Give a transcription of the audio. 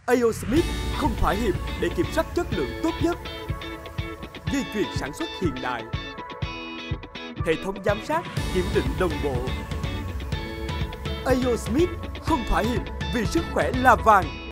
A.O. Smith không thỏa hiệp để kiểm soát chất lượng tốt nhất. Dây chuyền sản xuất hiện đại, hệ thống giám sát, kiểm định đồng bộ. A.O. Smith không thỏa hiệp vì sức khỏe là vàng.